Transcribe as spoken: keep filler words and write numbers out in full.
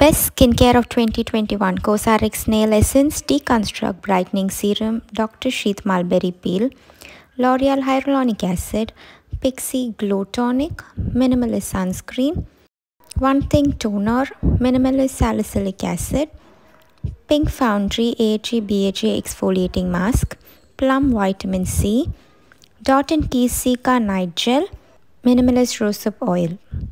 Best skincare of twenty twenty-one: Cosrx Snail Essence Deconstruct Brightening Serum, Doctor Sheath Mulberry Peel, L'Oreal Hyaluronic Acid, Pixie Glow Tonic, Minimalist Sunscreen, One Thing Toner, Minimalist Salicylic Acid, Pink Foundry A H A B H A Exfoliating Mask, Plum Vitamin C, Dot and Key Cica Night Gel, Minimalist Rosehip Oil.